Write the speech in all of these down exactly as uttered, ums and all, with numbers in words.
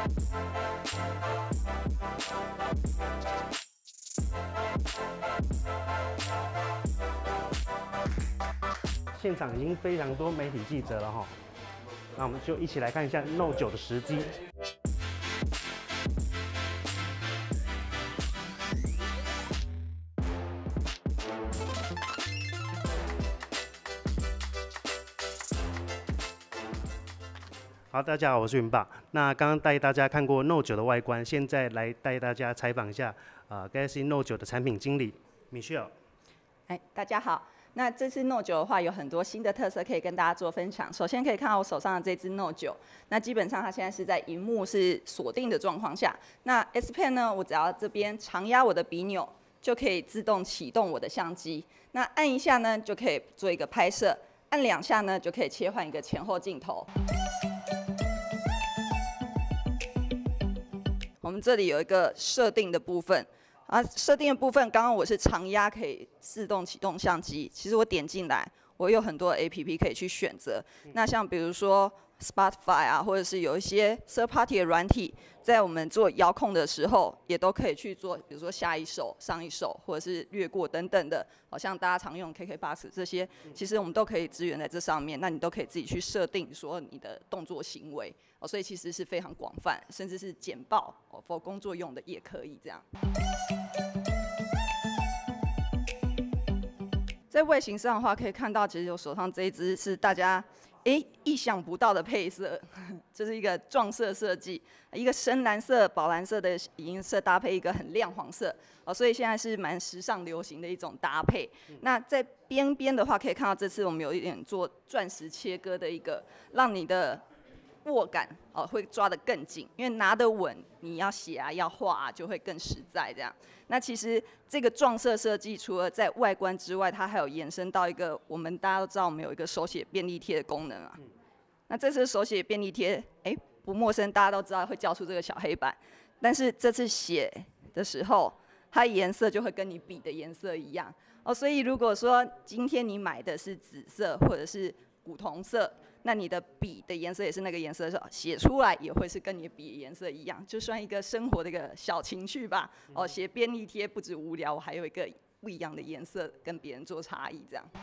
现场已经非常多媒体记者了哈，那我们就一起来看一下 Note 九的时机。好，大家好，我是云爸。那刚刚带大家看过 Note 九的外观，现在来带大家采访一下啊、呃、Galaxy Note 九的产品经理 Michelle。 哎，大家好。那这次 Note 九的话，有很多新的特色可以跟大家做分享。首先可以看到我手上的这支 Note 九，那基本上它现在是在荧幕是锁定的状况下。那 S Pen 呢，我只要这边长压我的笔钮，就可以自动启动我的相机。那按一下呢，就可以做一个拍摄；按两下呢，就可以切换一个前后镜头。我们这里有一个设定的部分。啊，设定的部分，刚刚我是长压可以自动启动相机。其实我点进来，我有很多 A P P 可以去选择。那像比如说 Spotify 啊，或者是有一些 third party 的软体，在我们做遥控的时候，也都可以去做，比如说下一首、上一首，或者是略过等等的。好像大家常用 K K box 这些，其实我们都可以支援在这上面。那你都可以自己去设定说你的动作行为。哦，所以其实是非常广泛，甚至是简报哦 ，for 工作用的也可以这样。在外形上的话，可以看到，其实我手上这一支是大家诶意想不到的配色，这是一个撞色设计，一个深蓝色、宝蓝色的银色搭配一个很亮黄色，哦，所以现在是蛮时尚流行的一种搭配。嗯、那在边边的话，可以看到这次我们有一点做钻石切割的一个，让你的握感哦会抓得更紧，因为拿得稳，你要写啊要画啊就会更实在这样。那其实这个撞色设计除了在外观之外，它还有延伸到一个我们大家都知道我们有一个手写便利贴的功能啊。嗯、那这次手写便利贴，哎不陌生，大家都知道会叫出这个小黑板，但是这次写的时候，它的颜色就会跟你笔的颜色一样哦。所以如果说今天你买的是紫色或者是古铜色，那你的笔的颜色也是那个颜色的时候，写出来也会是跟你的笔的颜色一样，就算一个生活的一个小情趣吧。哦，写便利贴不止无聊，我还有一个不一样的颜色跟别人做差异这样。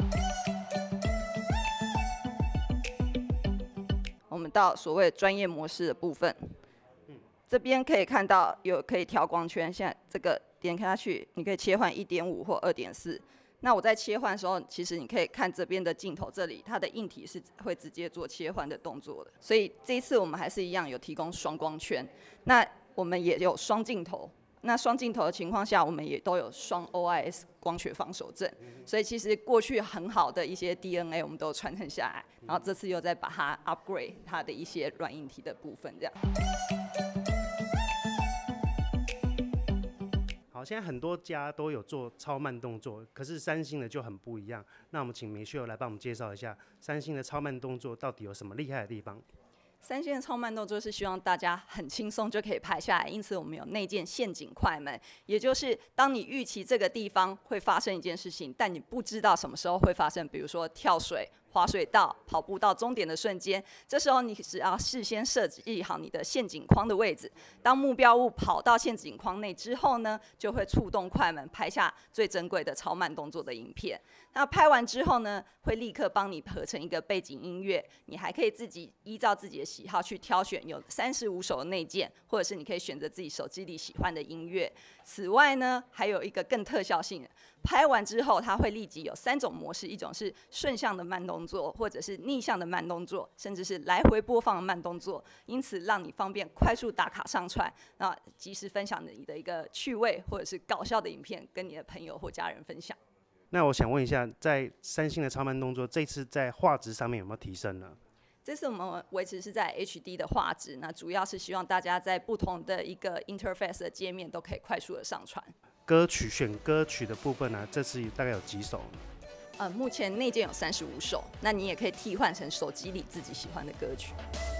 我们到所谓专业模式的部分，这边可以看到有可以调光圈，现在这个点开下去，你可以切换 一点五 或 二点四。那我在切换的时候，其实你可以看这边的镜头，这里它的硬体是会直接做切换的动作的。所以这一次我们还是一样有提供双光圈，那我们也有双镜头。那双镜头的情况下，我们也都有双 O I S 光学防手震。所以其实过去很好的一些 D N A 我们都传承下来，然后这次又再把它 upgrade 它的一些软硬体的部分，这样。 好，现在很多家都有做超慢动作，可是三星的就很不一样。那我们请Michelle来帮我们介绍一下三星的超慢动作到底有什么厉害的地方。 三星的超慢动作是希望大家很轻松就可以拍下来，因此我们有内建陷阱快门，也就是当你预期这个地方会发生一件事情，但你不知道什么时候会发生，比如说跳水、滑水道、跑步到终点的瞬间，这时候你只要事先设计好你的陷阱框的位置，当目标物跑到陷阱框内之后呢，就会触动快门拍下最珍贵的超慢动作的影片。那拍完之后呢，会立刻帮你合成一个背景音乐，你还可以自己依照自己的喜好去挑选，有三十五首的内建，或者是你可以选择自己手机里喜欢的音乐。此外呢，还有一个更特效性的，拍完之后它会立即有三种模式，一种是顺向的慢动作，或者是逆向的慢动作，甚至是来回播放的慢动作，因此让你方便快速打卡上传，那及时分享你的一个趣味或者是搞笑的影片，跟你的朋友或家人分享。 那我想问一下，在三星的超慢动作这次在画质上面有没有提升呢？ 这次我们维持是在 H D 的画质，那主要是希望大家在不同的一个 interface 的界面都可以快速的上传。 歌曲选歌曲的部分呢、啊，这次大概有几首？ 呃，目前内建有三十五首，那你也可以替换成手机里自己喜欢的歌曲。